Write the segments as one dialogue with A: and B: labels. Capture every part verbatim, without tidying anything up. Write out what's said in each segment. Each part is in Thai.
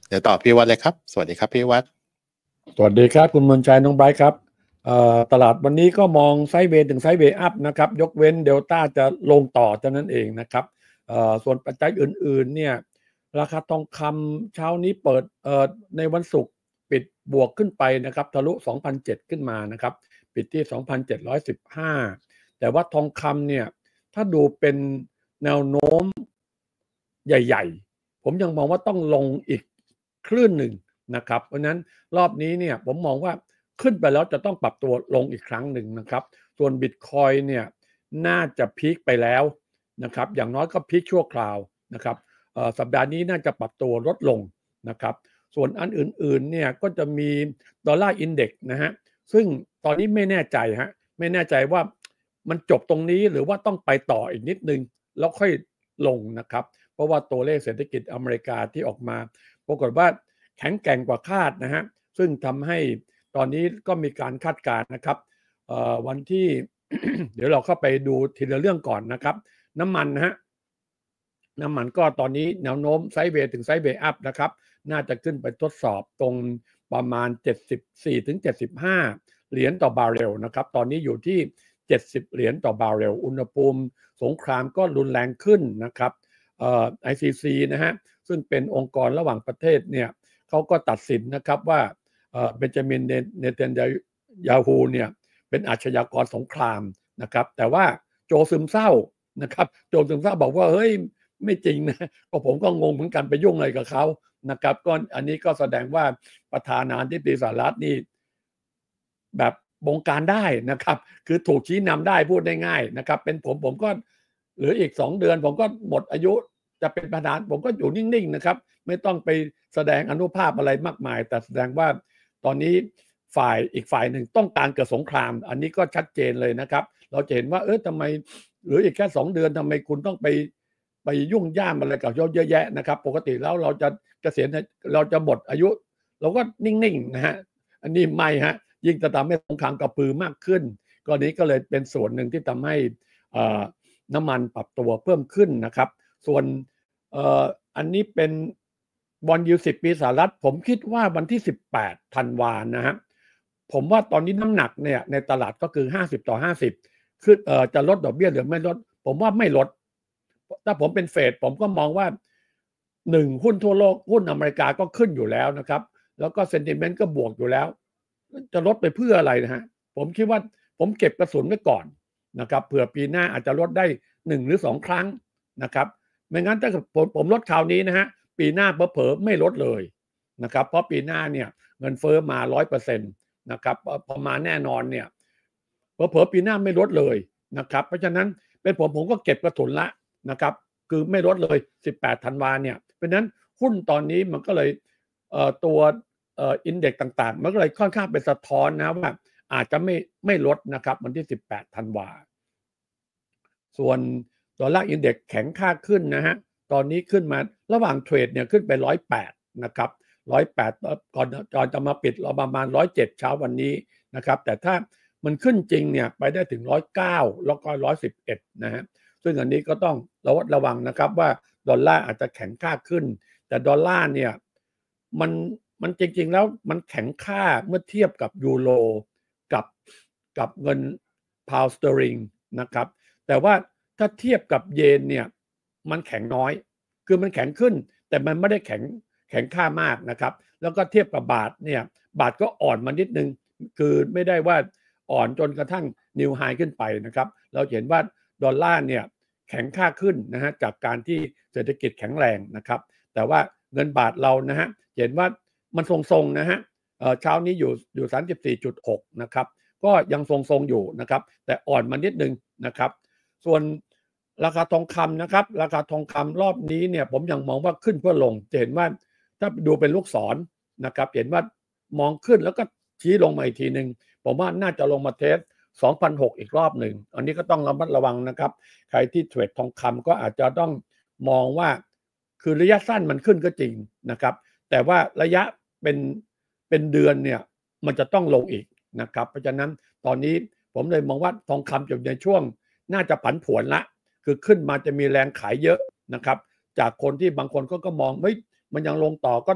A: เดี๋ยวต่อพี่วัดเลยครับสวัสดีครับพี่วัด
B: สวัสดีครับคุณมนชัยน้องไบรท์ครับตลาดวันนี้ก็มองไซด์เวย์ถึงไซด์เวย์อัพนะครับยกเว้นเดลต้าจะลงต่อเท่านั้นเองนะครับส่วนปัจจัยอื่นๆเนี่ยราคาทองคำเช้านี้เปิดในวันศุกร์ปิดบวกขึ้นไปนะครับทะลุ สองพันเจ็ดร้อย ขึ้นมานะครับปิดที่ สองพันเจ็ดร้อยสิบห้า แต่ว่าทองคำเนี่ยถ้าดูเป็นแนวโน้มใหญ่ๆผมยังมองว่าต้องลงอีกคลื่นหนึ่งนะครับเพราะนั้นรอบนี้เนี่ยผมมองว่าขึ้นไปแล้วจะต้องปรับตัวลงอีกครั้งหนึ่งนะครับส่วนบิตคอยน์เนี่ยน่าจะพีคไปแล้วนะครับอย่างน้อยก็พีคชั่วคราวนะครับสัปดาห์นี้น่าจะปรับตัวลดลงนะครับส่วนอันอื่นๆเนี่ยก็จะมีดอลลาร์อินเด็กซ์นะฮะซึ่งตอนนี้ไม่แน่ใจฮะไม่แน่ใจว่ามันจบตรงนี้หรือว่าต้องไปต่ออีกนิดนึงแล้วค่อยลงนะครับเพราะว่าตัวเลขเศรษฐกิจอเมริกาที่ออกมาปรากฏว่าแข็งแกร่งกว่าคาดนะฮะซึ่งทำให้ตอนนี้ก็มีการคาดการณ์นะครับวันที่ เดี๋ยวเราเข้าไปดูทีละเรื่องก่อนนะครับน้ำมันนะฮะน้ำมันก็ตอนนี้แนวโน้มไซด์เวย์ถึงไซด์เวย์อัพนะครับน่าจะขึ้นไปทดสอบตรงประมาณ เจ็ดสิบสี่ถึงเจ็ดสิบห้า เหรียญต่อบาร์เรลนะครับตอนนี้อยู่ที่เจ็ดสิบเหรียญต่อบาร์เรลอุณหภูมิสงครามก็รุนแรงขึ้นนะครับเอ่อ ไอ ซี ซี นะฮะซึ่งเป็นองค์กรระหว่างประเทศเนี่ยเขาก็ตัดสินนะครับว่าเอ่อเบนจามินเนเธานยาฮูเนี่ยเป็นอาชญากรสงครามนะครับแต่ว่าโจซึมเศร้านะครับโจซึมเศร้าบอกว่าเฮ้ยไม่จริงนะก็ผมก็งงเหมือนกันไปยุ่งอะไรกับเขานะครับก็อันนี้ก็แสดงว่าประธานาธิบดีสหรัฐนี่แบบบงการได้นะครับคือถูกชี้นำได้พูดได้ง่ายนะครับเป็นผมผมก็เหลืออีกสองเดือนผมก็หมดอายุจะเป็นประธานผมก็อยู่นิ่งๆนะครับไม่ต้องไปแสดงอนุภาพอะไรมากมายแต่แสดงว่าตอนนี้ฝ่ายอีกฝ่ายหนึ่งต้องการเกิดสงครามอันนี้ก็ชัดเจนเลยนะครับเราจะเห็นว่าเออทำไมเหลืออีกแค่สองเดือนทำไมคุณต้องไปไปยุ่งย่ามอะไรกับเยอะแยะนะครับปกติแล้วเราจะเกษียณเราจะหมดอายุเราก็นิ่งๆนะฮะอันนี้ไม่ฮะยิ่งจะทำให้สงครามกระพือมากขึ้นก็นี้ก็เลยเป็นส่วนหนึ่งที่ทำให้น้ำมันปรับตัวเพิ่มขึ้นนะครับส่วนอันนี้เป็นบอนด์ยิลด์สิบปีสหรัฐผมคิดว่าวันที่สิบแปดธันวาคมนะฮะผมว่าตอนนี้น้ำหนักเนี่ยในตลาดก็คือห้าสิบต่อห้าสิบคือเอ่อจะลดดอกเบี้ยหรือไม่ลดผมว่าไม่ลดถ้าผมเป็นเฟดผมก็มองว่าหนึ่งหุ้นทั่วโลกหุ้นอเมริกาก็ขึ้นอยู่แล้วนะครับแล้วก็เซนติเมนต์ก็บวกอยู่แล้วจะลดไปเพื่ออะไรนะฮะผมคิดว่าผมเก็บกระสุนไว้ก่อนนะครับเผื่อปีหน้าอาจจะลดได้หนึ่งหรือสองครั้งนะครับไม่งั้นถ้าผมผมลดคราวนี้นะฮะปีหน้าเผลอๆไม่ลดเลยนะครับเพราะปีหน้าเนี่ยเงินเฟ้อมา ร้อยเปอร์เซ็นต์ นะครับพอมาแน่นอนเนี่ยเผลอๆปีหน้าไม่ลดเลยนะครับเพราะฉะนั้นเป็นผมผมก็เก็บกระสุนละนะครับคือไม่ลดเลยสิบแปดธันวาเนี่ยเพราะฉะนั้นหุ้นตอนนี้มันก็เลยเอ่อตัวเอ่ออินเด็กซ์ต่างๆมันก็เลยค่อนข้างเป็นสะท้อนนะว่าอาจจะไม่ไม่ลดนะครับวันที่สิบแปดธันวาส่วนดอลลาร์อินเด็กซ์แข็งค่าขึ้นนะฮะตอนนี้ขึ้นมาระหว่างเทรดเนี่ยขึ้นไปหนึ่งร้อยแปดนะครับหนึ่งร้อยแปดก่อนก่อนจะมาปิดเราประมาณหนึ่งร้อยเจ็ดเช้าวันนี้นะครับแต่ถ้ามันขึ้นจริงเนี่ยไปได้ถึงหนึ่งร้อยเก้าแล้วก็หนึ่งร้อยสิบเอ็ดนะฮะซึ่งอันนี้ก็ต้องระวัดระวังนะครับว่าดอลลาร์อาจจะแข็งค่าขึ้นแต่ดอลลาร์เนี่ยมันมันจริงๆแล้วมันแข็งค่าเมื่อเทียบกับยูโรกับกับเงินพาวสเตอริงนะครับแต่ว่าถ้าเทียบกับเยนเนี่ยมันแข็งน้อยคือมันแข็งขึ้นแต่มันไม่ได้แข็งแข็งค่ามากนะครับแล้วก็เทียบกับบาทเนี่ยบาทก็อ่อนมานิดนึงคือไม่ได้ว่าอ่อนจนกระทั่งนิวไฮขึ้นไปนะครับเราเห็นว่าดอลลาร์เนี่ยแข็งค่าขึ้นนะฮะจากการที่เศรษฐกิจแข็งแรงนะครับแต่ว่าเงินบาทเรานะฮะเห็นว่ามันทรงๆนะฮะเช้านี้อยู่อยู่ สามสิบสี่จุดหก นะครับก็ยังทรงๆอยู่นะครับแต่อ่อนมานิดนึงนะครับส่วนราคาทองคำนะครับราคาทองคำรอบนี้เนี่ยผมยังมองว่าขึ้นเพื่อลงจะเห็นว่าถ้าดูเป็นลูกศรนะครับเห็นว่ามองขึ้นแล้วก็ชี้ลงมาอีกทีหนึ่งผมว่าน่าจะลงมาเทส สองพันหกร้อย อีกรอบหนึ่งอันนี้ก็ต้องระมัดระวังนะครับใครที่เทรดทองคำก็อาจจะต้องมองว่าคือระยะสั้นมันขึ้นก็จริงนะครับแต่ว่าระยะเป็นเป็นเดือนเนี่ยมันจะต้องลงอีกนะครับเพราะฉะนั้นตอนนี้ผมเลยมองว่าทองคำอยู่ในช่วงน่าจะผันผวนละคือขึ้นมาจะมีแรงขายเยอะนะครับจากคนที่บางคนก็ก็มองเฮ้ยมันยังลงต่อก็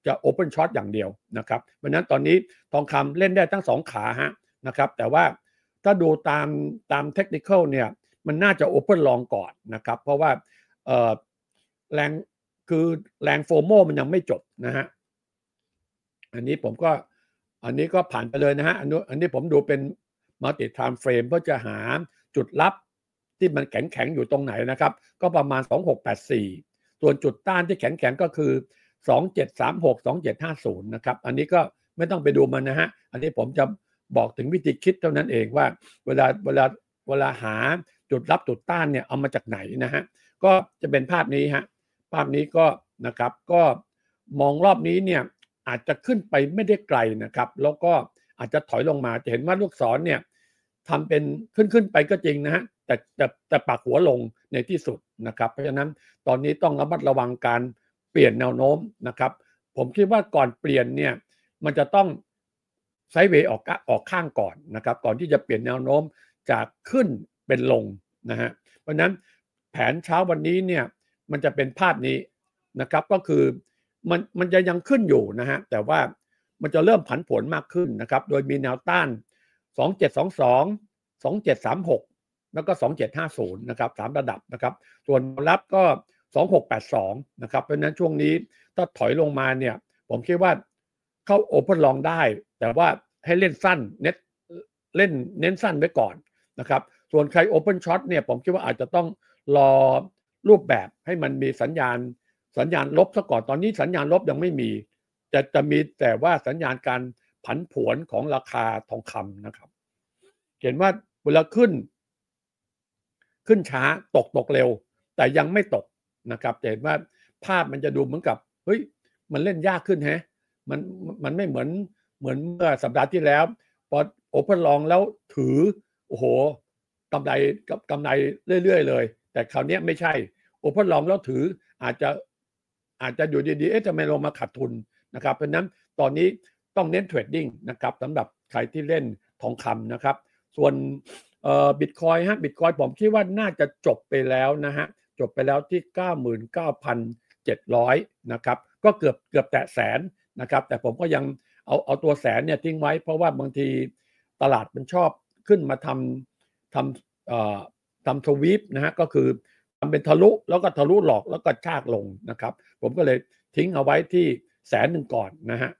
B: จะ Open Short อย่างเดียวนะครับเพราะนั้นตอนนี้ทองคำเล่นได้ทั้งสองขาฮะนะครับแต่ว่าถ้าดูตามตามเทคนิคอลเนี่ยมันน่าจะ Open Long ก่อนนะครับเพราะว่าเอ่อแรงคือแรงโฟโมมันยังไม่จบนะฮะอันนี้ผมก็อันนี้ก็ผ่านไปเลยนะฮะอันนี้อันนี้ผมดูเป็น Multi Time Frame เพื่อจะหาจุดรับที่มันแข็งๆอยู่ตรงไหนนะครับก็ประมาณสองหกแปดสี่ส่วนจุดต้านที่แข็งๆก็คือสองเจ็ดสามหก สองเจ็ดห้าศูนย์นะครับอันนี้ก็ไม่ต้องไปดูมันนะฮะอันนี้ผมจะบอกถึงวิธีคิดเท่านั้นเองว่าเวลาเวลาเวลาหาจุดรับจุดต้านเนี่ยเอามาจากไหนนะฮะก็จะเป็นภาพนี้ฮะภาพนี้ก็นะครับก็มองรอบนี้เนี่ยอาจจะขึ้นไปไม่ได้ไกลนะครับแล้วก็อาจจะถอยลงมาจะเห็นว่าลูกศรเนี่ยทำเป็นขึ้นขึ้นไปก็จริงนะฮะแต่แต่แต่ปักหัวลงในที่สุดนะครับเพราะฉะนั้นตอนนี้ต้องระมัดระวังการเปลี่ยนแนวโน้มนะครับผมคิดว่าก่อนเปลี่ยนเนี่ยมันจะต้องไซด์เวย์ออกออกข้างก่อนนะครับก่อนที่จะเปลี่ยนแนวโน้มจากขึ้นเป็นลงนะฮะเพราะฉะนั้นแผนเช้าวันนี้เนี่ยมันจะเป็นภาพนี้นะครับก็คือมันมันจะยังขึ้นอยู่นะฮะแต่ว่ามันจะเริ่มผันผวนมากขึ้นนะครับโดยมีแนวต้านสองเจ็ดสองสอง สองเจ็ดสามหกแล้วก็สองเจ็ดห้าศูนย์นะครับสามระดับนะครับส่วนรับก็สองหกแปดสองนะครับเพราะฉะนั้นช่วงนี้ถ้าถอยลงมาเนี่ยผมคิดว่าเข้าโอเพ่นลองได้แต่ว่าให้เล่นสั้นเน็ตเล่นเน้นสั้นไว้ก่อนนะครับส่วนใครโอเพ่นช็อตเนี่ยผมคิดว่าอาจจะต้องรอรูปแบบให้มันมีสัญญาณสัญญาณลบซะก่อนตอนนี้สัญญาณลบยังไม่มีจะจะมีแต่ว่าสัญญาณการผันผวนของราคาทองคำนะครับเห็นว่าเวลาขึ้นขึ้นช้าตกตกเร็วแต่ยังไม่ตกนะครับเห็นว่าภาพมันจะดูเหมือนกับเฮ้ยมันเล่นยากขึ้นแฮะมันมันไม่เหมือนเหมือนเมื่อสัปดาห์ที่แล้วพอโอเพ่นลองแล้วถือโอ้โหกำไรกับกำไรเรื่อยๆเลยแต่คราวนี้ไม่ใช่โอเพ่นลองแล้วถืออาจจะอาจจะอยู่ดีๆเอ๊ะทำไมลงมาขาดทุนนะครับเพราะนั้นตอนนี้ต้องเน้นเทรดดิ้งนะครับสำหรับใครที่เล่นทองคำนะครับส่วนเอ่อบิตคอยฮะบิตคอยผมคิดว่าน่าจะจบไปแล้วนะฮะจบไปแล้วที่ เก้าหมื่นเก้าพันเจ็ดร้อย นะครับก็เกือบเกือบแตะแสนนะครับแต่ผมก็ยังเอาเอาตัวแสนเนี่ยทิ้งไว้เพราะว่าบางทีตลาดมันชอบขึ้นมาทำทำเอ่อทำทวีปนะฮะก็คือทำเป็นทะลุแล้วก็ทะลุหลอกแล้วก็ชากลงนะครับผมก็เลยทิ้งเอาไว้ที่แสนหนึ่งก่อนนะฮะ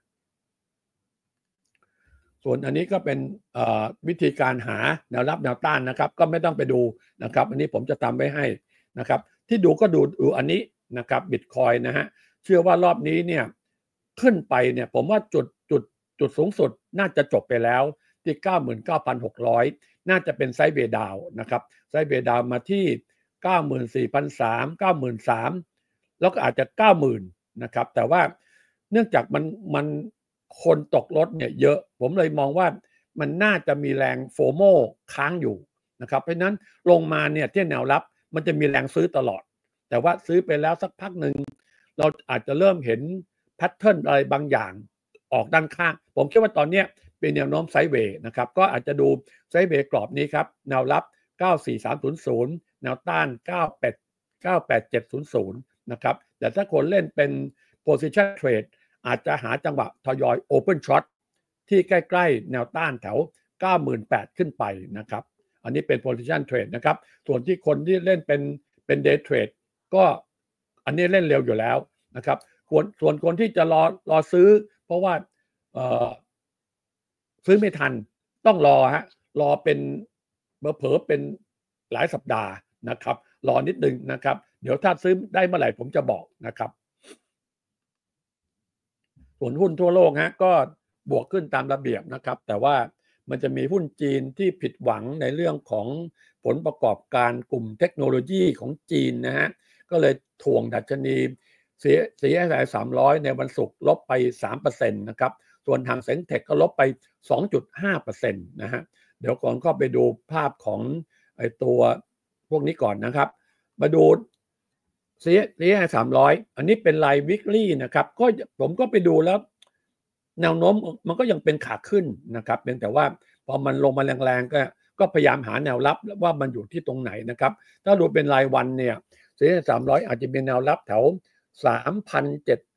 B: ส่วนอันนี้ก็เป็นวิธีการหาแนวรับแนวต้านนะครับก็ไม่ต้องไปดูนะครับอันนี้ผมจะทำไว้ให้นะครับที่ดูก็ดูดูอันนี้นะครับบิตคอยนะฮะเชื่อว่ารอบนี้เนี่ยขึ้นไปเนี่ยผมว่าจุดจุดจุดสูงสุดน่าจะจบไปแล้วที่ เก้าหมื่นเก้าพันหกร้อย น่าจะเป็นไซด์เวย์ดาวนะครับไซด์เวย์ดาวมาที่ เก้าหมื่นสี่พันสามร้อย เก้าหมื่นสามพัน แล้วก็อาจจะ เก้าหมื่น นะครับแต่ว่าเนื่องจากมันมันคนตกรถเนี่ยเยอะผมเลยมองว่ามันน่าจะมีแรงโฟโมค้างอยู่นะครับเพราะนั้นลงมาเนี่ยที่แนวรับมันจะมีแรงซื้อตลอดแต่ว่าซื้อไปแล้วสักพักหนึ่งเราอาจจะเริ่มเห็นแพทเทิร์นอะไรบางอย่างออกด้านข้างผมคิดว่าตอนนี้เป็นแนวโน้มไซด์เวย์นะครับก็อาจจะดูไซด์เวย์กรอบนี้ครับแนวรับเก้าสี่สามศูนย์ศูนย์แนวต้านเก้าแปด เก้าแปดเจ็ดศูนย์ศูนย์นะครับแต่ถ้าคนเล่นเป็น position trade อาจจะหาจังหวะทยอย open short ที่ใกล้ๆแนวต้านแถว เก้าหมื่นแปดพัน ขึ้นไปนะครับอันนี้เป็น position trade นะครับส่วนที่คนที่เล่นเป็นเป็น day trade ก็อันนี้เล่นเร็วอยู่แล้วนะครับส่วนส่วนคนที่จะรอรอซื้อเพราะว่าเอ่อซื้อไม่ทันต้องรอฮะรอเป็นเผลอๆเป็นหลายสัปดาห์นะครับรอนิดนึงนะครับเดี๋ยวถ้าซื้อได้เมื่อไหร่ผมจะบอกนะครับส่วนหุ้นทั่วโลกฮะก็บวกขึ้นตามระเบียบนะครับแต่ว่ามันจะมีหุ้นจีนที่ผิดหวังในเรื่องของผลประกอบการกลุ่มเทคโนโลยีของจีนนะฮะก็เลยถ่วงดัชนี ซี เอส ไอ สามร้อยในวันศุกร์ลบไป สามเปอร์เซ็นต์ นะครับส่วนทางเซ็นเทคก็ลบไป สองจุดห้าเปอร์เซ็นต์ นะฮะเดี๋ยวก่อนก็ไปดูภาพของไอ้ตัวพวกนี้ก่อนนะครับมาดู ซี เอส ไอ สามร้อยอันนี้เป็นราย weekly นะครับก็ผมก็ไปดูแล้วแนวโน้มมันก็ยังเป็นขาขึ้นนะครับเพียงแต่ว่าพอมันลงมาแรงๆก็ก็พยายามหาแนวรับว่ามันอยู่ที่ตรงไหนนะครับถ้าดูเป็นรายวันเนี่ย ซี เอส สามร้อยอาจจะเป็นแนวรับแถว สามพันเจ็ด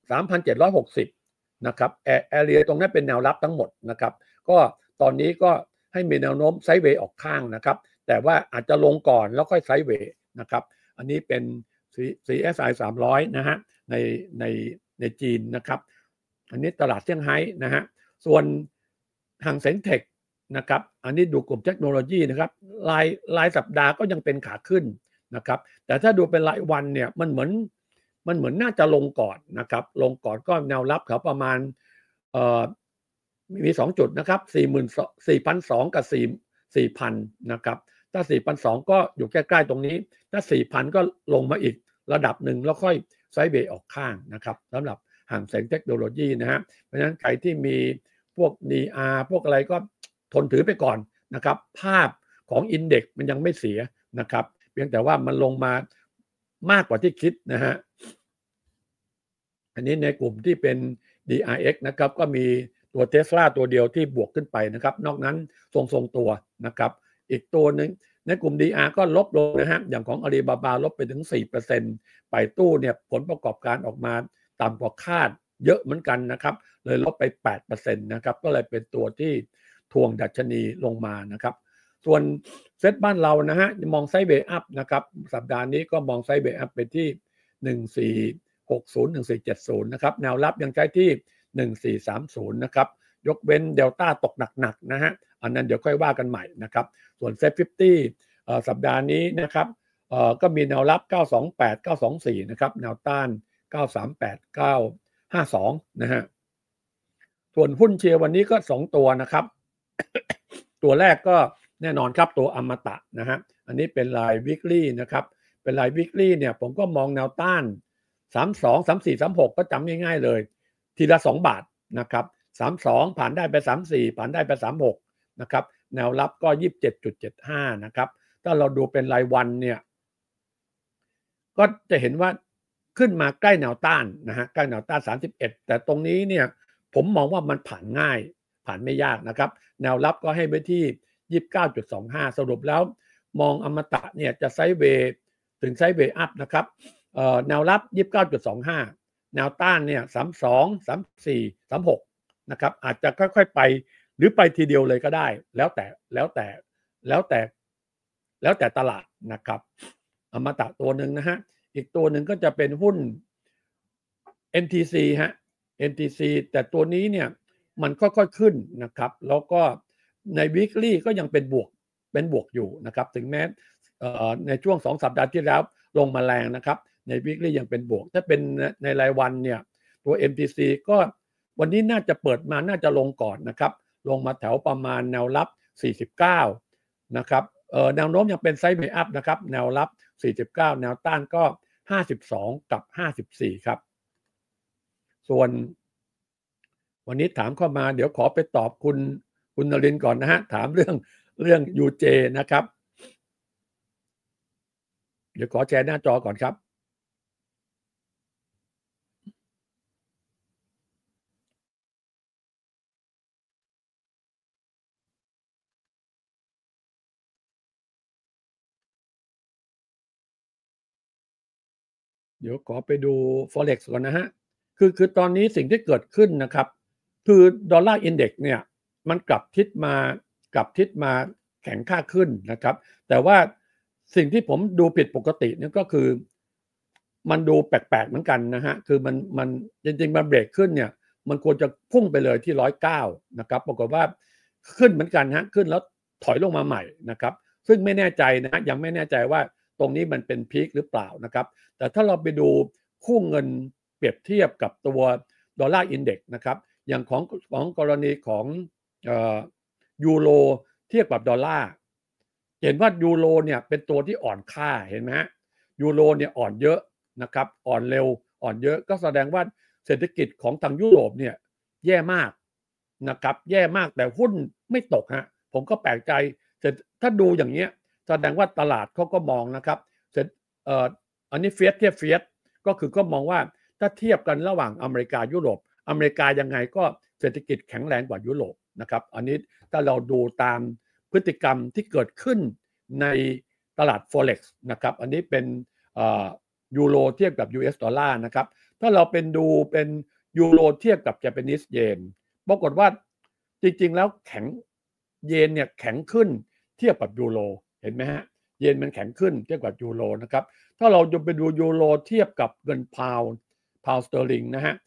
B: สามพันเจ็ดร้อยหกสิบ นะครับแอเรียตรงนั้นเป็นแนวรับทั้งหมดนะครับก็ตอนนี้ก็ให้มีแนวโน้มไซด์เวย์ออกข้างนะครับแต่ว่าอาจจะลงก่อนแล้วค่อยไซด์เวย์นะครับอันนี้เป็น ซี เอส ไอ สามร้อยนะฮะในในในจีนนะครับอันนี้ตลาดเซี่ยงไฮ้นะฮะส่วนห่างเส็งเทคนะครับอันนี้ดูกลุ่มเทคโนโลยีนะครับรายรายสัปดาห์ก็ยังเป็นขาขึ้นนะครับแต่ถ้าดูเป็นรายวันเนี่ยมันเหมือนมันเหมือนน่าจะลงก่อนนะครับลงก่อนก็แนวรับเขาประมาณเอ่อมีสองจุดนะครับ สี่หมื่นสี่พันสองร้อย กับ สี่พัน นะครับถ้า สี่พันสองร้อย ก็อยู่ใกล้ๆตรงนี้ถ้า สี่พัน ก็ลงมาอีกระดับหนึ่งแล้วค่อยไซด์เวย์ออกข้างนะครับสำหรับห่างแสงเทคโนโลยีนะฮะเพราะฉะนั้นใครที่มีพวก ดี อาร์ พวกอะไรก็ทนถือไปก่อนนะครับภาพของอินเด็กซ์มันยังไม่เสียนะครับเพียงแต่ว่ามันลงมามากกว่าที่คิดนะฮะอันนี้ในกลุ่มที่เป็น ดี อาร์ เอ็กซ์ นะครับก็มีตัว Tesla ตัวเดียวที่บวกขึ้นไปนะครับนอกนั้นทรงๆตัวนะครับอีกตัวนึงในกลุ่ม ดี อาร์ ก็ลบลงนะฮะอย่างของ Alibaba ลบไปถึง สี่เปอร์เซ็นต์ ไปตู้เนี่ยผลประกอบการออกมาต่ำกว่าคาดเยอะเหมือนกันนะครับเลยลบไป แปดเปอร์เซ็นต์ นะครับก็เลยเป็นตัวที่ทวงดัชนีลงมานะครับส่วนเซ็ตบ้านเรานะฮะมองไซด์เวย์อัพนะครับสัปดาห์นี้ก็มองไซด์เวย์อัพไปที่หนึ่งสี่หกศูนย์ หนึ่งสี่เจ็ดศูนย์นะครับแนวรับยังใช้ที่หนึ่งสี่สามศูนย์นะครับยกเว้นเดลต้าตกหนักๆนะฮะอันนั้นเดี๋ยวค่อยว่ากันใหม่นะครับส่วนเซ็ตห้าสิบเอ่อสัปดาห์นี้นะครับเอ่อก็มีแนวรับเก้าสองแปด เก้าสองสี่นะครับแนวต้านเก้าสามแปด เก้าห้าสองนะฮะส่วนหุ้นเชียร์วันนี้ก็สองตัวนะครับ ตัวแรกก็แน่นอนครับตัวอมตะนะฮะอันนี้เป็นราย weekly นะครับเป็นราย weekly เนี่ยผมก็มองแนวต้านสามสอง สามสี่ สามหกก็จำง่ายๆเลยทีละสองบาทนะครับสามสิบสองผ่านได้ไปสามสิบสี่ผ่านได้ไปสามสิบหกนะครับแนวรับก็ ยี่สิบเจ็ดจุดเจ็ดห้า นะครับถ้าเราดูเป็นรายวันเนี่ยก็จะเห็นว่าขึ้นมาใกล้แนวต้านนะฮะใกล้แนวต้านสามสิบเอ็ดแต่ตรงนี้เนี่ยผมมองว่ามันผ่านง่ายผ่านไม่ยากนะครับแนวรับก็ให้ไว้ที่ ยี่สิบเก้าจุดสองห้า สรุปแล้วมองอมตะเนี่ยจะไซด์เวย์ถึงไซด์เวย์อัพนะครับเอ่อแนวรับ ยี่สิบเก้าจุดสองห้า แนวต้านเนี่ยสามสิบสอง สามสิบสี่ สามสิบหกนะครับอาจจะค่อยๆไปหรือไปทีเดียวเลยก็ได้แล้วแต่แล้วแต่แล้วแต่แล้วแต่ตลาดนะครับอมตะตัวหนึ่งนะฮะอีกตัวหนึ่งก็จะเป็นหุ้น เอ็น ที ซี ฮะ เอ็น ที ซี แต่ตัวนี้เนี่ยมันค่อยๆขึ้นนะครับแล้วก็ใน weekly ก็ยังเป็นบวกเป็นบวกอยู่นะครับถึงแม้ในช่วงสองสัปดาห์ที่แล้วลงมาแรงนะครับใน weekly ยังเป็นบวกถ้าเป็นในรายวันเนี่ยตัว เอ็ม ที ซี ก็วันนี้น่าจะเปิดมาน่าจะลงก่อนนะครับลงมาแถวประมาณแนวรับสี่สิบเก้านะครับเอ่อแนวโน้มยังเป็นไซด์เวย์อัพนะครับแนวรับสี่สิบเก้าแนวต้านก็ห้าสิบสองกับห้าสิบสี่ครับส่วนวันนี้ถามเข้ามาเดี๋ยวขอไปตอบคุณคุณนรินทร์ก่อนนะฮะถามเรื่องเรื่อง ยู เจ นะครับเดี๋ยวขอแชร์หน้าจอก่อนครับเดี๋ยวขอไปดู Forex ก่อนนะฮะคือคือตอนนี้สิ่งที่เกิดขึ้นนะครับคือดอลลาร์อินเด็กซ์เนี่ยมันกลับทิศมากลับทิศมาแข็งค่าขึ้นนะครับแต่ว่าสิ่งที่ผมดูผิดปกตินี่ก็คือมันดูแปลกๆเหมือนกันนะฮะคือมันมันจริงๆมันเบรกขึ้นเนี่ยมันควรจะพุ่งไปเลยที่หนึ่งร้อยเก้านะครับปรากฏว่าขึ้นเหมือนกันฮะขึ้นแล้วถอยลงมาใหม่นะครับซึ่งไม่แน่ใจนะยังไม่แน่ใจว่าตรงนี้มันเป็นพีคหรือเปล่านะครับแต่ถ้าเราไปดูคู่เงินเปรียบเทียบกับตัวดอลลาร์อินเด็กซ์นะครับอย่างของของกรณีของเอ่อยูโรเทียบกับดอลลาร์เห็นว่ายูโรเนี่ยเป็นตัวที่อ่อนค่าเห็นไหมฮะยูโรเนี่ยอ่อนเยอะนะครับอ่อนเร็วอ่อนเยอะก็แสดงว่าเศรษฐกิจของทางยุโรปเนี่ยแย่มากนะครับแย่มากแต่หุ้นไม่ตกฮะผมก็แปลกใจถ้าดูอย่างเงี้ยแสดงว่าตลาดเขาก็มองนะครับเอ่ออันนี้เฟียสเทียบเฟียสก็คือก็มองว่าถ้าเทียบกันระหว่างอเมริกายุโรปอเมริกายังไงก็เศรษฐกิจแข็งแรงกว่ายุโรปนะครับอันนี้ถ้าเราดูตามพฤติกรรมที่เกิดขึ้นในตลาด Forex นะครับอันนี้เป็นยูโรเทียบกับ ยู เอส ดอลลาร์นะครับถ้าเราเป็นดูเป็นยูโรเทียบกับ Japanese yen ปรากฏว่าจริงๆแล้วแข็งเยนเนี่ยแข็งขึ้นเทียบกับยูโรเห็นไหมฮะเยนมันแข็งขึ้นเทียบกับยูโรนะครับถ้าเราจะไปดูยูโรเทียบกับเงินพาวน์พาวน์สเตอร์ลิงนะฮะ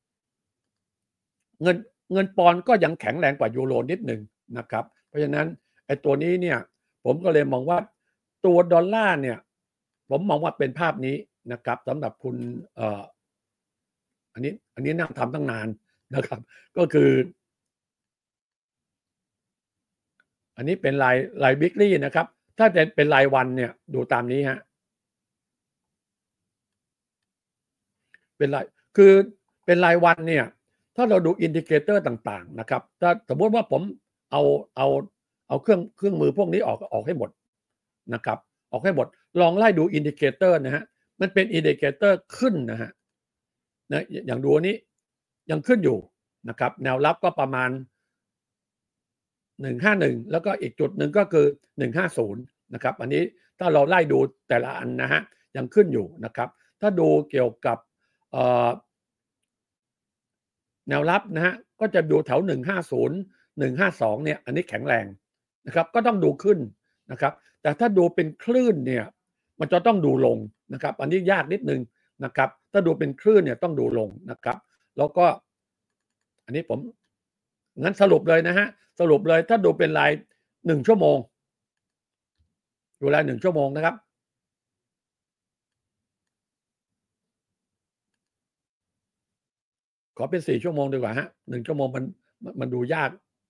B: เงินเงินปอนด์ก็ยังแข็งแรงกว่ายูโรนิดหนึ่งนะครับเพราะฉะนั้นไอ้ตัวนี้เนี่ยผมก็เลยมองว่าตัวดอลลาร์เนี่ยผมมองว่าเป็นภาพนี้นะครับสำหรับคุณเอ่ออันนี้อันนี้นั่งทำตั้งนานนะครับก็คืออันนี้เป็นรายรายวิกลี่นะครับถ้าจะเป็นรายวันเนี่ยดูตามนี้ฮะเป็นรายคือเป็นรายวันเนี่ยถ้าเราดูอินดิเคเตอร์ต่างๆนะครับถ้าสมมติว่าผมเอาเอาเอาเครื่องเครื่องมือพวกนี้ออกออกให้หมดนะครับออกให้หมดลองไล่ดูอินดิเคเตอร์นะฮะมันเป็นอินดิเคเตอร์ขึ้นนะฮะนะอย่างดูอันนี้ยังขึ้นอยู่นะครับแนวรับก็ประมาณหนึ่งห้าหนึ่งแล้วก็อีกจุดหนึ่งก็คือหนึ่งห้าศูนย์นะครับอันนี้ถ้าเราไล่ดูแต่ละอันนะฮะยังขึ้นอยู่นะครับถ้าดูเกี่ยวกับแนวรับนะฮะก็จะดูแถวหนึ่งห้าศูนย์ หนึ่งห้าสองเนี่ยอันนี้แข็งแรงนะครับก็ต้องดูขึ้นนะครับแต่ถ้าดูเป็นคลื่นเนี่ยมันจะต้องดูลงนะครับอันนี้ยากนิดนึงนะครับถ้าดูเป็นคลื่นเนี่ยต้องดูลงนะครับแล้วก็อันนี้ผมงั้นสรุปเลยนะฮะสรุปเลยถ้าดูเป็นรายหนึ่งชั่วโมงดูรายหนึ่งชั่วโมงนะครับขอเป็นสี่ชั่วโมงดีกว่าฮะหนึ่งชั่วโมงมันมันดูยาก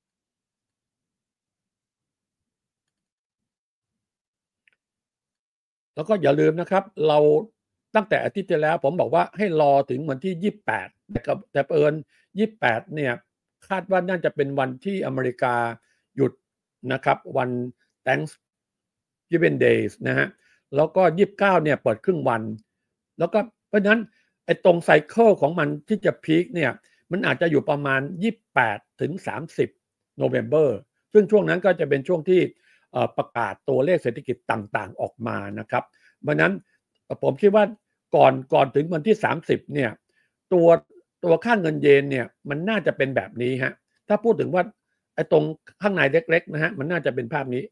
B: แล้วก็อย่าลืมนะครับเราตั้งแต่อาทิตย์ที่แล้วผมบอกว่าให้รอถึงวันที่ยี่สิบแปดนะครับแต่เอิญยี่สิบแปดเนี่ยคาดว่าน่าจะเป็นวันที่อเมริกาหยุดนะครับวัน Thanksgiving Days นะฮะแล้วก็ยี่สิบเก้าเนี่ยเปิดครึ่งวันแล้วก็เพราะฉะนั้นไอ้ตรงไซเคิลของมันที่จะพีคเนี่ยมันอาจจะอยู่ประมาณยี่สิบแปดถึงสามสิบโนเวมเบอร์ซึ่งช่วงนั้นก็จะเป็นช่วงที่ประกาศตัวเลขเศรษฐกิจต่างๆออกมานะครับเพราะนั้นผมคิดว่าก่อนก่อนถึงวันที่สามสิบเนี่ยตัวตัวค่าเงินเยนเนี่ยมันน่าจะเป็นแบบนี้ฮะถ้าพูดถึงว่าไอ้ตรงข้างในเล็กๆนะฮะมันน่าจะเป็นภาพนี้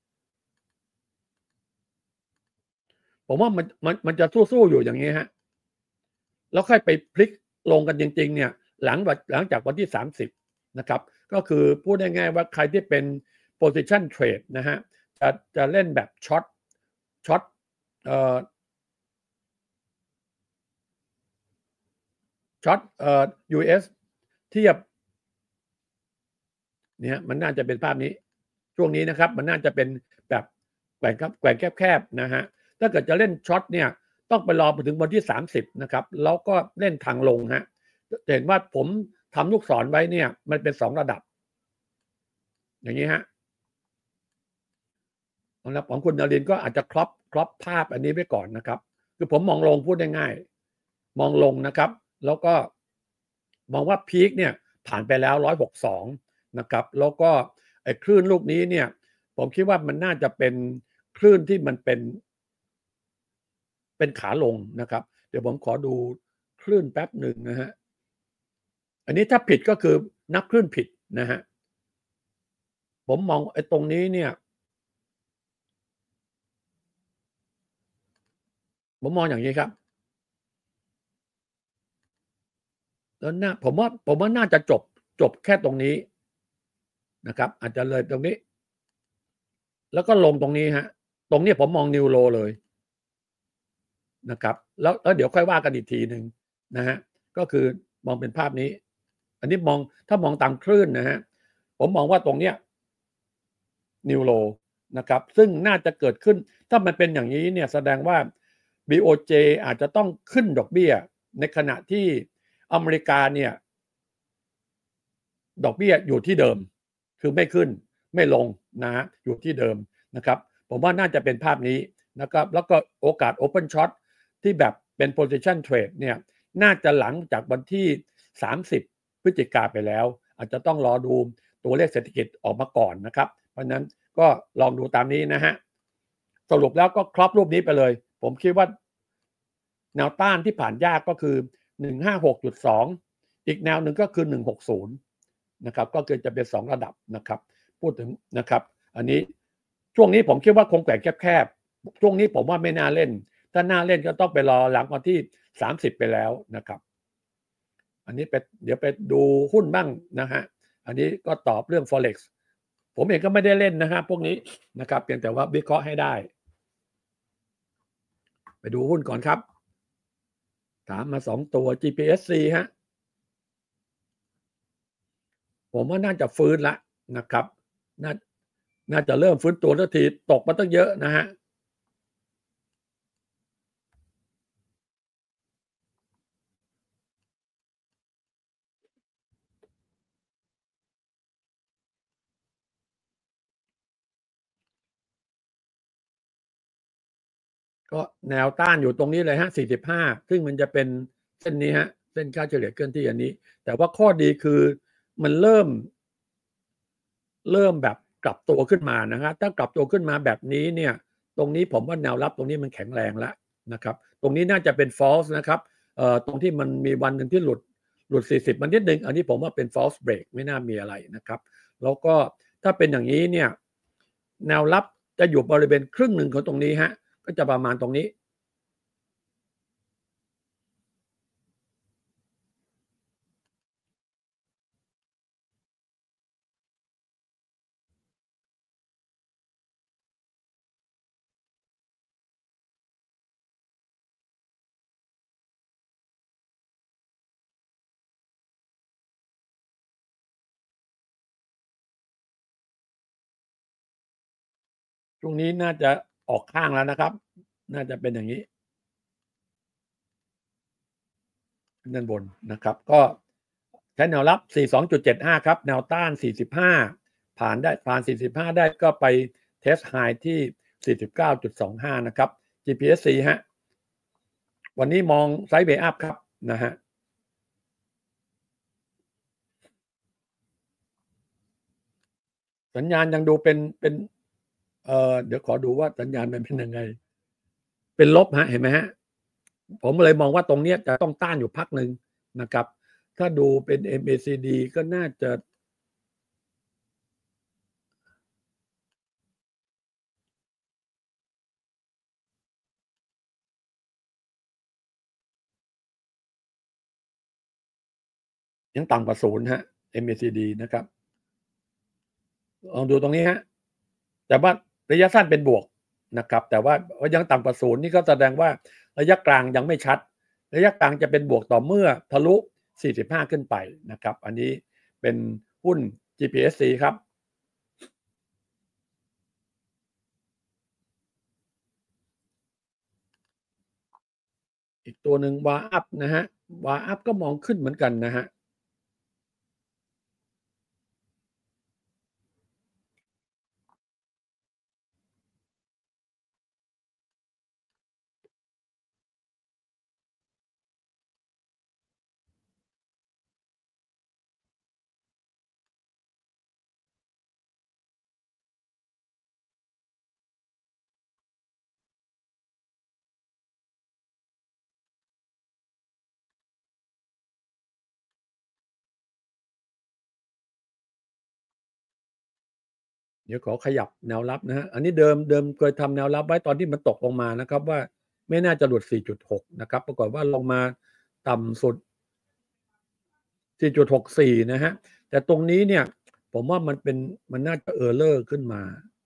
B: ผมว่ามันมันมันจะสู้ๆอยู่อย่างนี้ฮะแล้วค่อยไปพลิกลงกันจริงๆเนี่ยหลังหลังจากวันที่สามสิบนะครับก็คือพูดง่ายๆว่าใครที่เป็นposition trade นะฮะจะจะเล่นแบบช็อตช็อตเอ่อช็อตเอ่อ ยู เอส เทียบเนี่ยมันน่าจะเป็นภาพนี้ช่วงนี้นะครับมันน่าจะเป็นแบบแกว่งแกว่งแคบๆนะฮะถ้าเกิดจะเล่นช็อตเนี่ยต้องไปรอไปถึงวันที่สามสิบนะครับแล้วก็เล่นทางลงฮะเห็นว่าผมทำลูกศรไว้เนี่ยมันเป็นสองระดับอย่างนี้ฮะแล้วของคุณนรินทร์ก็อาจจะครอปครอปภาพอันนี้ไว้ก่อนนะครับคือผมมองลงพูดได้ง่ายมองลงนะครับแล้วก็มองว่าพีคเนี่ยผ่านไปแล้วหนึ่งร้อยหกสิบสองนะครับแล้วก็ไอ้คลื่นลูกนี้เนี่ยผมคิดว่ามันน่าจะเป็นคลื่นที่มันเป็นเป็นขาลงนะครับเดี๋ยวผมขอดูคลื่นแป๊บหนึ่งนะฮะอันนี้ถ้าผิดก็คือนับคลื่นผิดนะฮะผมมองไอ้ตรงนี้เนี่ยผมมองอย่างนี้ครับแล้วน่าผมว่าผมว่าน่าจะจบจบแค่ตรงนี้นะครับอาจจะเลยตรงนี้แล้วก็ลงตรงนี้ฮะตรงนี้ผมมองนิวโลเลยนะครับแล้วแล้วเดี๋ยวค่อยว่ากันอีกทีหนึ่งนะฮะก็คือมองเป็นภาพนี้อันนี้มองถ้ามองตามคลื่นนะฮะผมมองว่าตรงเนี้ยนิวโลนะครับซึ่งน่าจะเกิดขึ้นถ้ามันเป็นอย่างนี้เนี่ยแสดงว่า บี โอ เจ อาจจะต้องขึ้นดอกเบี้ยในขณะที่อเมริกาเนี่ยดอกเบี้ยอยู่ที่เดิมคือไม่ขึ้นไม่ลงนะฮะอยู่ที่เดิมนะครับผมว่าน่าจะเป็นภาพนี้นะครับแล้วก็โอกาส Open Short ที่แบบเป็น position trade เนี่ยน่าจะหลังจากวันที่สามสิบพฤศจิกาไปแล้วอาจจะต้องรอดูตัวเลขเศรษฐกิจออกมาก่อนนะครับเพราะนั้นก็ลองดูตามนี้นะฮะสรุปแล้วก็ครอบรูปนี้ไปเลยผมคิดว่าแนวต้านที่ผ่านยากก็คือหนึ่งห้าหกจุดสอง อีกแนวหนึ่งก็คือหนึ่งหกศูนย์นะครับก็คือจะเป็นสองระดับนะครับพูดถึงนะครับอันนี้ช่วงนี้ผมคิดว่าคงแกว่งแคบๆช่วงนี้ผมว่าไม่น่าเล่นถ้าน่าเล่นก็ต้องไปรอหลังวันที่สามสิบไปแล้วนะครับอันนี้ไปเดี๋ยวไปดูหุ้นบ้างนะฮะอันนี้ก็ตอบเรื่อง Forex ผมเองก็ไม่ได้เล่นนะฮะพวกนี้นะครับเพียงแต่ว่าวิเคราะห์ให้ได้ไปดูหุ้นก่อนครับถามมาสองตัว จี พี เอส ซี ฮะผมว่าน่าจะฟื้นละนะครับน่าน่าจะเริ่มฟื้นตัวทันทีตกมาตั้งเยอะนะฮะก็แนวต้านอยู่ตรงนี้เลยฮะสี่สิบห้าซึ่งมันจะเป็นเส้นนี้ฮะเส้นค่าเฉลี่ยเคลื่อนที่อันนี้แต่ว่าข้อดีคือมันเริ่มเริ่มแบบกลับตัวขึ้นมานะฮะถ้ากลับตัวขึ้นมาแบบนี้เนี่ยตรงนี้ผมว่าแนวรับตรงนี้มันแข็งแรงแล้วนะครับตรงนี้น่าจะเป็น false นะครับเอ่อตรงที่มันมีวันหนึ่งที่หลุดหลุดสี่สิบมันนิดนึงอันนี้ผมว่าเป็น false break ไม่น่ามีอะไรนะครับแล้วก็ถ้าเป็นอย่างนี้เนี่ยแนวรับจะอยู่บริเวณครึ่งหนึ่งของตรงนี้ฮะก็จะประมาณตรงนี้ช่วงนี้น่าจะออกข้างแล้วนะครับน่าจะเป็นอย่างนี้ด้านบนนะครับก็ใช้แนวรับ สี่สิบสองจุดเจ็ดห้า ครับแนวต้าน สี่สิบห้า ผ่านได้ผ่าน สี่สิบห้า ได้ก็ไปเทสไฮที่ สี่สิบเก้าจุดสองห้า นะครับ จี พี เอส ซี ฮะวันนี้มองไซด์เวย์อัพครับนะฮะสัญญาณยังดูเป็นเป็นเอ่อเดี๋ยวขอดูว่าสัญญาณมันเป็นยังไงเป็นลบฮะเห็นไหมฮะผมเลยมองว่าตรงนี้จะต้องต้านอยู่พักหนึ่งนะครับถ้าดูเป็น เอ็ม เอ ซี ดี ก็น่าจะยังต่ำกว่าศูนย์ฮะ เอ็ม เอ ซี ดี นะครับลองดูตรงนี้ฮะแต่ว่าระยะสั้นเป็นบวกนะครับแต่ว่ายังต่ำกว่าศูนย์นี่ก็แสดงว่าระยะกลางยังไม่ชัดระยะกลางจะเป็นบวกต่อเมื่อทะลุสี่สิบห้าขึ้นไปนะครับอันนี้เป็นหุ้น จี พี เอส ซี ครับอีกตัวหนึ่งวาอัพนะฮะวาอัพก็มองขึ้นเหมือนกันนะฮะเดี๋ยวขอขยับแนวรับนะฮะอันนี้เดิมเดิมเคยทำแนวรับไว้ตอนที่มันตกลงมานะครับว่าไม่น่าจะหลุด สี่จุดหก นะครับปรากฏว่าลงมาต่ำสุด สี่จุดหกสี่ นะฮะแต่ตรงนี้เนี่ยผมว่ามันเป็นมันน่าจะเออร์เลอร์ขึ้นมา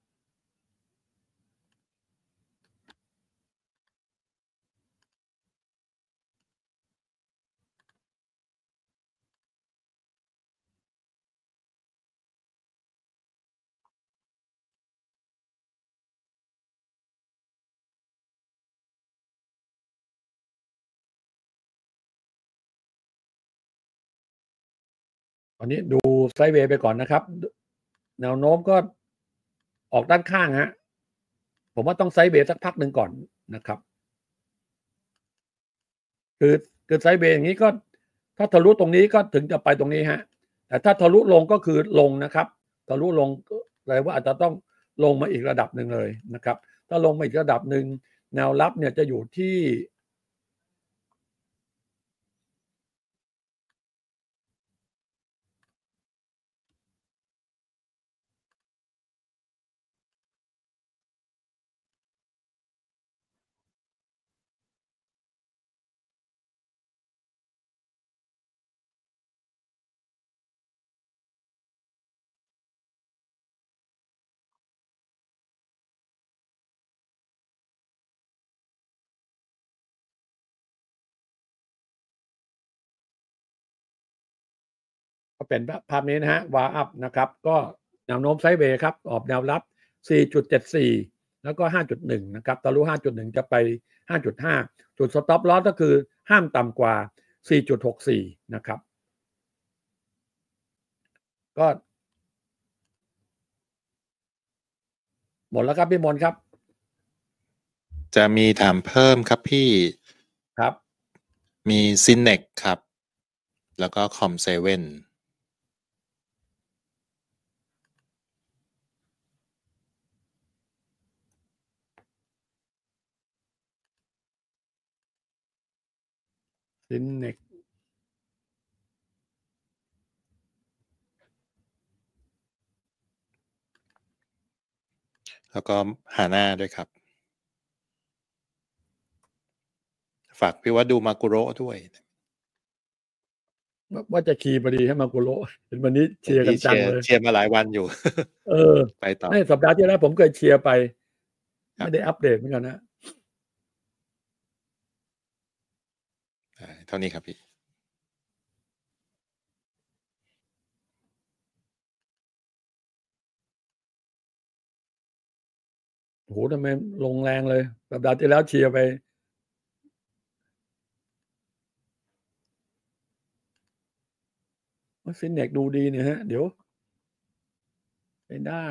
B: ตอนนี้ดูไซด์เวย์ไปก่อนนะครับแนวโน้มก็ออกด้านข้างฮะผมว่าต้องไซด์เวย์สักพักหนึ่งก่อนนะครับคือคือไซด์เวย์อย่างนี้ก็ถ้าทะลุตรงนี้ก็ถึงจะไปตรงนี้ฮะแต่ถ้าทะลุลงก็คือลงนะครับทะลุลงแปลว่าอาจจะต้องลงมาอีกระดับหนึ่งเลยนะครับถ้าลงมาอีกระดับหนึ่งแนวรับเนี่ยจะอยู่ที่เป็นภาพนี้นะฮะวาอัพนะครับก็แนวโน้มไซด์เวย์ครับออกแนวรับ สี่จุดเจ็ดสี่ แล้วก็ ห้าจุดหนึ่ง นะครับทะลุ ห้าจุดหนึ่ง จะไป ห้าจุดห้า จุดสต็อปลอสก็คือห้ามต่ำกว่า สี่จุดหกสี่ นะครับก็หมดแล้วครับพี่มนต์ครับ
A: จะมีถามเพิ่มครับพี่
B: ครับ
A: มีซินเน็กครับแล้วก็คอมเซเว่น
B: ซินเน็ก
A: แล้วก็ฮาน่าด้วยครับฝากพี่ว่าดูมากุโระด้วย
B: ว่าจะคีย์พอดีให้มากุโระเห็นวันนี้เชียร์กันจังเลย
A: เชียร์มาหลายวันอยู่
B: เออ
A: ไปต่อ
B: ในสัปดาห์ที่แล้วผมเคยเชียร์ไปไม่ได้อัปเดตเหมือนกันนะ
A: เท่านี้ครับพี่
B: โอ้โหทำไมลงแรงเลยสัปดาห์ที่แล้วเชียร์ไปซินเน็กดูดีเนี่ยฮะเดี๋ยวไปได้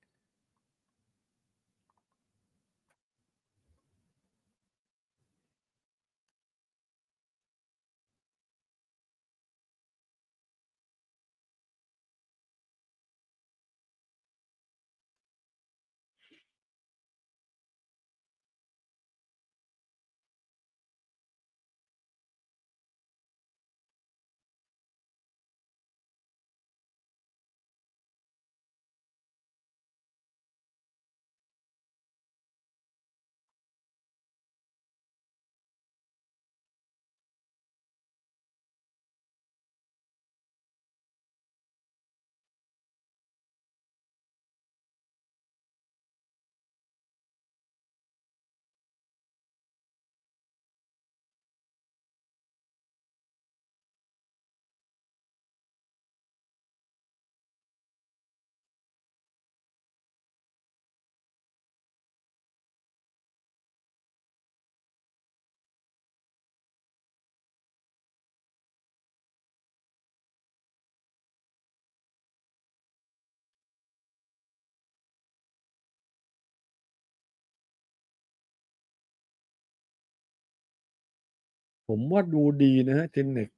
B: ผมว่าดูดีนะฮะซินเน็ก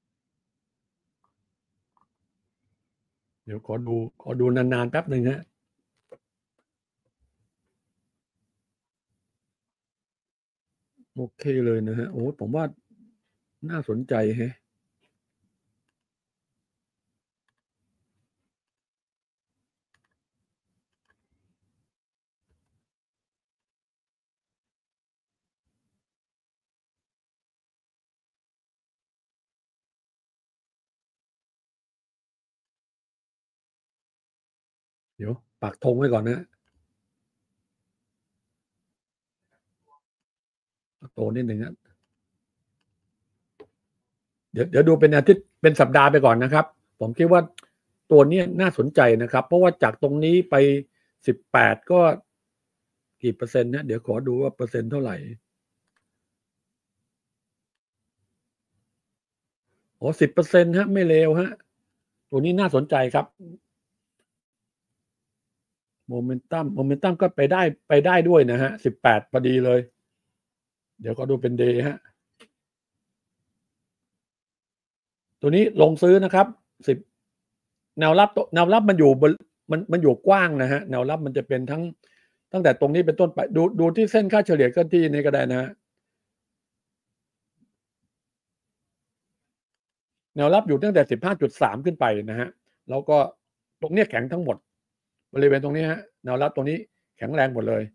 B: เดี๋ยวขอดูขอดูนานๆแป๊บหนึ่งฮะโอเคเลยนะฮะโอ้ผมว่าน่าสนใจแฮะเดี๋ยวปักธงไว้ก่อนนะโตนิดหนึ่งฮะเดี๋ยวเดี๋ยวดูเป็นอาทิตย์เป็นสัปดาห์ไปก่อนนะครับผมคิดว่าตัวนี้น่าสนใจนะครับเพราะว่าจากตรงนี้ไปสิบแปดก็กี่เปอร์เซ็นต์นะเดี๋ยวขอดูว่าเปอร์เซ็นต์เท่าไหร่โอ้สิบเปอร์เซ็นต์ฮะไม่เลวฮะตัวนี้น่าสนใจครับโมเมนตัมโมเมนตัมก็ไปได้ไปได้ด้วยนะฮะสิบแปดพอดีเลยเดี๋ยวก็ดูเป็นเดย์ฮะตัวนี้ลงซื้อนะครับสิบแนวรับแนวรับมันอยู่บนมันมันอยู่กว้างนะฮะแนวรับมันจะเป็นทั้งตั้งแต่ตรงนี้เป็นต้นไปดูดูที่เส้นค่าเฉลี่ยเคลื่อนที่นี่ก็ได้นะฮะแนวรับอยู่ตั้งแต่ สิบห้าจุดสาม ขึ้นไปนะฮะแล้วก็ตรงนี้แข็งทั้งหมดบริเวณตรงนี้ฮะแนวรับตรงนี้แข็งแรงหมดเลย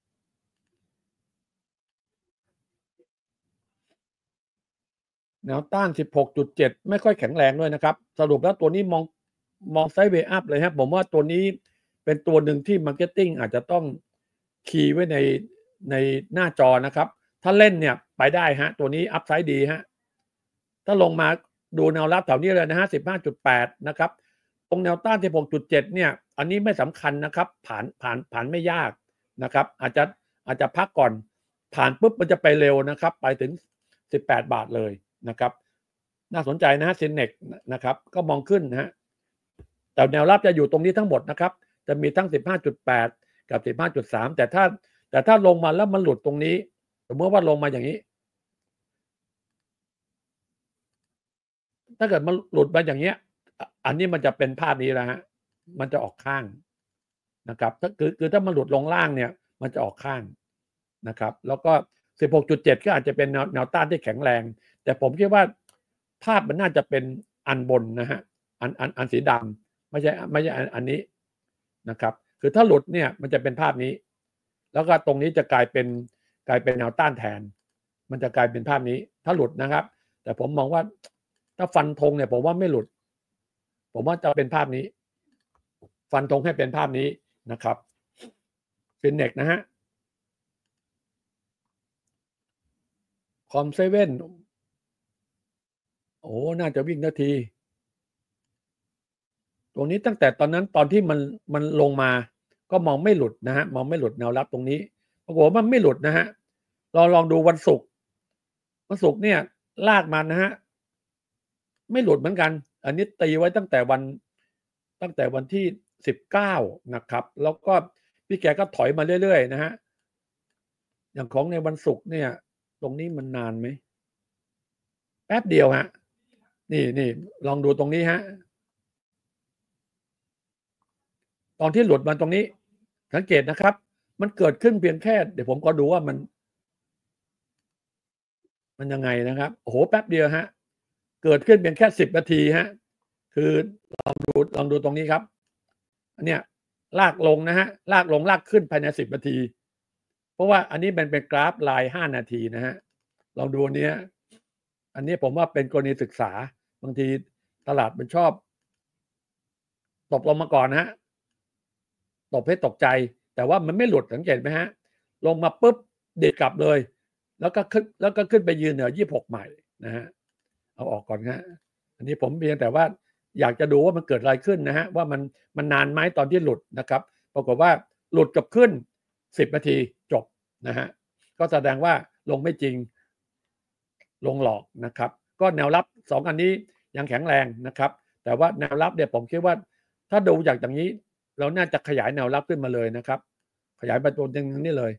B: แนวต้าน สิบหกจุดเจ็ด ไม่ค่อยแข็งแรงด้วยนะครับสรุปแล้วตัวนี้มองมองไซด์เวย์อัพเลยครับผมว่าตัวนี้เป็นตัวหนึ่งที่มาร์เก็ตติ้งอาจจะต้องคีย์ไว้ในในหน้าจอนะครับถ้าเล่นเนี่ยไปได้ฮะตัวนี้อัพไซด์ดีฮะถ้าลงมาดูแนวรับแถวนี้เลยนะฮะ สิบห้าจุดแปด นะครับตรงแนวต้าน สิบหกจุดเจ็ด เนี่ยอันนี้ไม่สำคัญนะครับผ่านผ่านผ่านไม่ยากนะครับอาจจะอาจจะพักก่อนผ่านปุ๊บมันจะไปเร็วนะครับไปถึงสิบแปดบาทเลยนะครับน่าสนใจนะฮะ Cinex นะครับก็มองขึ้นนะฮะแต่แนวรับจะอยู่ตรงนี้ทั้งหมดนะครับจะมีทั้ง สิบห้าจุดแปด กับ สิบห้าจุดสาม แต่ถ้าแต่ถ้าลงมาแล้วมันหลุดตรงนี้สมมติว่าลงมาอย่างนี้ถ้าเกิดมันหลุดมาอย่างเงี้ยอันนี้มันจะเป็นภาพนี้แล้วฮะมันจะออกข้างนะครับถ้าคือคือถ้ามันหลุดลงล่างเนี่ยมันจะออกข้างนะครับแล้วก็ สิบหกจุดเจ็ด ก็อาจจะเป็นแนวแนวต้านที่แข็งแรงแต่ผมคิดว่าภาพมันน่าจะเป็นอันบนนะฮะอันอันอันสีดำไม่ใช่ไม่ใช่อันอันนี้นะครับคือถ้าหลุดเนี่ยมันจะเป็นภาพนี้แล้วก็ตรงนี้จะกลายเป็นกลายเป็นแนวต้านแทนมันจะกลายเป็นภาพนี้ถ้าหลุดนะครับแต่ผมมองว่าถ้าฟันธงเนี่ยผมว่าไม่หลุดผมว่าจะเป็นภาพนี้ฟันธงให้เป็นภาพนี้นะครับCinexนะฮะคอมเซเว่นโอ้น่าจะวิ่งนาทีตรงนี้ตั้งแต่ตอนนั้นตอนที่มันมันลงมาก็มองไม่หลุดนะฮะมองไม่หลุดแนวรับตรงนี้ปรากฏว่ามันไม่หลุดนะฮะลองลองดูวันศุกร์วันศุกร์เนี่ยลากมันนะฮะไม่หลุดเหมือนกันอันนี้ตีไว้ตั้งแต่วันตั้งแต่วันที่สิบเก้านะครับแล้วก็พี่แกก็ถอยมาเรื่อยๆนะฮะอย่างของในวันศุกร์เนี่ยตรงนี้มันนานไหมแป๊บเดียวฮะนี่นี่ลองดูตรงนี้ฮะตอนที่หลุดมาตรงนี้สังเกตนะครับมันเกิดขึ้นเพียงแค่เดี๋ยวผมก็ดูว่ามันมันยังไงนะครับโอ้โหแป๊บเดียวฮะเกิดขึ้นเพียงแค่สิบนาทีฮะคือลองดูลองดูตรงนี้ครับอันเนี้ยลากลงนะฮะลากลงลากขึ้นภายในสิบนาทีเพราะว่าอันนี้มันเป็นกราฟลายห้านาทีนะฮะลองดูอันนี้อันนี้ผมว่าเป็นกรณีศึกษาบางทีตลาดมันชอบตบลงมาก่อนนะฮะตบให้ตกใจแต่ว่ามันไม่หลุดสังเกตไหมฮะลงมาปุ๊บเด็ดกลับเลยแล้วก็ขึ้นแล้วก็ขึ้นไปยืนเหนือยี่สิบหกใหม่นะฮะเอาออกก่อนฮะอันนี้ผมเพียงแต่ว่าอยากจะดูว่ามันเกิดอะไรขึ้นนะฮะว่ามันมันนานไหมตอนที่หลุดนะครับปรากฏว่าหลุดกับขึ้นสิบนาทีจบนะฮะก็แสดงว่าลงไม่จริงลงหลอกนะครับก็แนวรับสองอันนี้ยังแข็งแรงนะครับแต่ว่าแนวรับเนี่ยผมคิดว่าถ้าดูจากอย่างนี้เราน่าจะขยายแนวรับขึ้นมาเลยนะครับขยายไปตัวนึงนี่เลย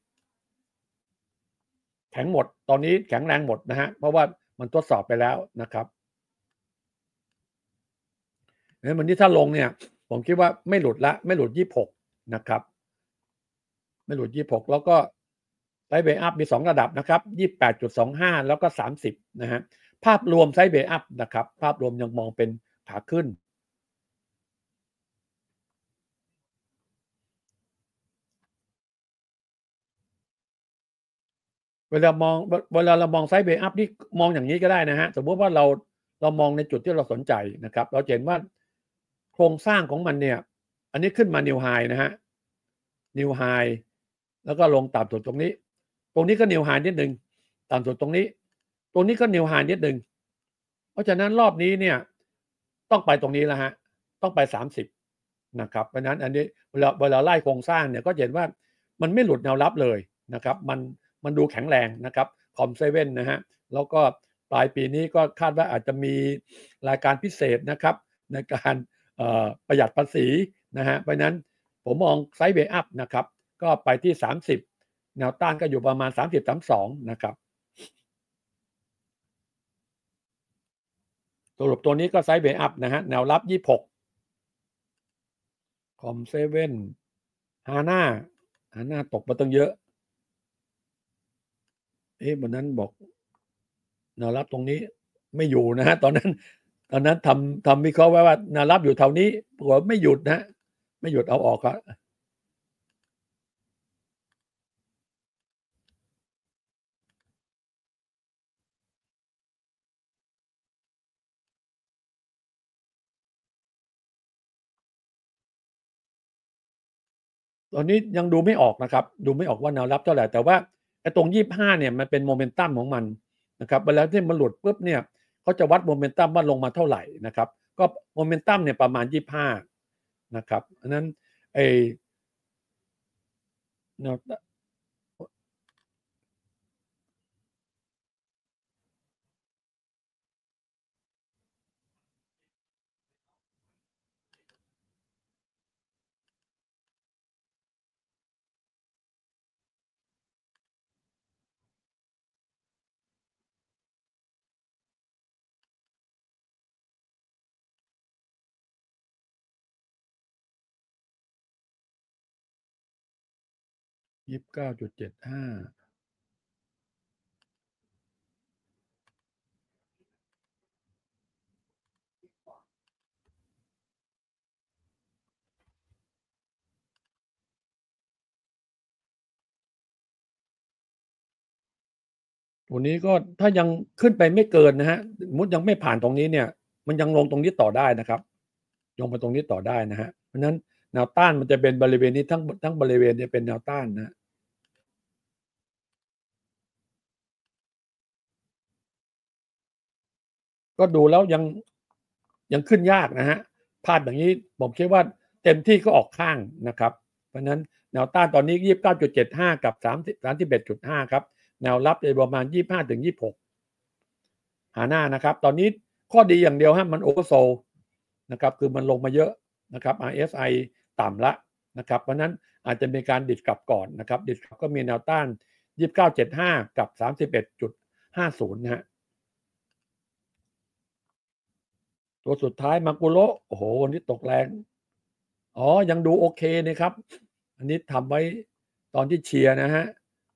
B: แข็งหมดตอนนี้แข็งแรงหมดนะฮะเพราะว่ามันทดสอบไปแล้วนะครับงั้นวันนี้ถ้าลงเนี่ยผมคิดว่าไม่หลุดละไม่หลุดยี่สิบหกนะครับไม่หลุดยี่สิบหกแล้วก็ไซด์เวย์อัพมีสองระดับนะครับ ยี่สิบแปดจุดสองห้า แล้วก็สามสิบนะฮะภาพรวมไซด์เวย์อัพนะครับภาพรวมยังมองเป็นขาขึ้นเวลามองเวลาเรามองไซด์เวย์อัพนี่มองอย่างนี้ก็ได้นะฮะสมมติว่าเราเรามองในจุดที่เราสนใจนะครับเราเห็นว่าโครงสร้างของมันเนี่ยอันนี้ขึ้นมานิวไฮนะฮะนิวไฮแล้วก็ลงต่ำสุดตรงนี้ตรงนี้ก็นิวไฮนิดนึงต่ำสุดตรงนี้ตรงนี้ก็นิวไฮนิดนึงเพราะฉะนั้นรอบนี้เนี่ยต้องไปตรงนี้แล้วฮะต้องไปสามสิบนะครับเพราะฉะนั้นอันนี้เวลาเวลาไล่โครงสร้างเนี่ยก็เห็นว่ามันไม่หลุดแนวรับเลยนะครับมันมันดูแข็งแรงนะครับคอมเซเว่นนะฮะแล้วก็ปลายปีนี้ก็คาดว่าอาจจะมีรายการพิเศษนะครับในการประหยัดภาษีนะฮะเพราะนั้นผมมองไซด์เวย์อัพนะครับก็ไปที่สามสิบแนวต้านก็อยู่ประมาณสามสิบ สามสิบสองนะครับสรุปตัวนี้ก็ไซด์เวย์อัพนะฮะแนวรับยี่สิบหกคอมเซเว่นฮาน่าฮาน่าตกมาตั้งเยอะเอ๊ะวันนั้นบอกแนวรับตรงนี้ไม่อยู่นะฮะตอนนั้นตอนนั้นทำทำวิเคราะห์ไว้ว่าแนวรับอยู่แถวนี้ปรากฏไม่หยุดนะไม่หยุดเอาออกครับตอนนี้ยังดูไม่ออกนะครับดูไม่ออกว่าแนวรับเท่าไหร่แต่ว่าไอ้ตรงยี่สิบห้าเนี่ยมันเป็นโมเมนตัมของมันนะครับเวลาที่มันหลุดปุ๊บเนี่ยเขาจะวัดโมเมนตัมว่าลงมาเท่าไหร่นะครับก็โมเมนตัมเนี่ยประมาณยี่สิบห้านะครับอันนั้นไอ้แนวยี่สิบเก้าจุดเจ็ดห้าตัวนี้ก็ถ้ายังขึ้นไปไม่เกินนะฮะมุดยังไม่ผ่านตรงนี้เนี่ยมันยังลงตรงนี้ต่อได้นะครับลงไปตรงนี้ต่อได้นะฮะเพราะฉะนั้นแนวต้านมันจะเป็นบริเวณนี้ทั้งทั้งบริเวณเนี่ยเป็นแนวต้านนะก็ดูแล้วยังยังขึ้นยากนะฮะพลาดอย่างนี้ผมคิดว่าเต็มที่ก็ออกข้างนะครับเพราะฉะนั้นแนวต้านตอนนี้ ยี่สิบเก้าจุดเจ็ดห้า กับสามสิบ สามสิบเอ็ดจุดห้า ครับแนวรับจะประมาณ ยี่สิบห้าถึงยี่สิบหก หาหน้านะครับตอนนี้ข้อดีอย่างเดียวฮะมันโอเวอร์โซลนะครับคือมันลงมาเยอะนะครับ อาร์ เอส ไอ ต่ำละนะครับเพราะนั้นอาจจะมีการดิดกลับก่อนนะครับดิดกลับก็มีแนวต้าน ยี่สิบเก้าจุดเจ็ดห้า กับ สามสิบเอ็ดจุดห้าศูนย์ นะฮะตัวสุดท้ายมากุโระโอ้โหวันนี้ตกแรงอ๋อยังดูโอเคนะครับอันนี้ทำไว้ตอนที่เชียร์นะฮะ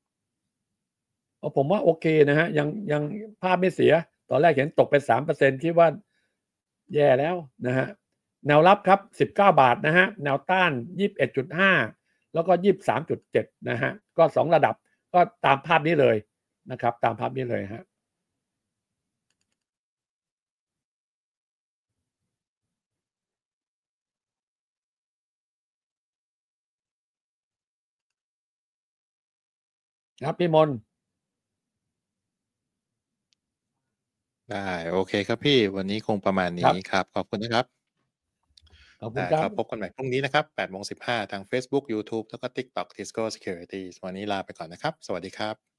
B: ผมว่าโอเคนะฮะยังยังภาพไม่เสียตอนแรกเห็นตกไป สามเปอร์เซ็นต์ คิดว่าแย่แล้วนะฮะแนวรับครับสิบเก้าบาทนะฮะแนวต้าน ยี่สิบเอ็ดจุดห้า แล้วก็ ยี่สิบสามจุดเจ็ด นะฮะก็สองระดับก็ตามภาพนี้เลยนะครับตามภาพนี้เลยฮะครับพี่มน
A: ได้โอเคครับพี่วันนี้คงประมาณนี้ครับขอบคุณนะครับ
B: ขอบคุณครับ
A: ก็พบกันใหม่พรุ่งนี้นะครับแปดโมงสิบห้าทาง Facebook YouTube แล้วก็ TikTok Tisco Securities วันนี้ลาไปก่อนนะครับสวัสดีครับ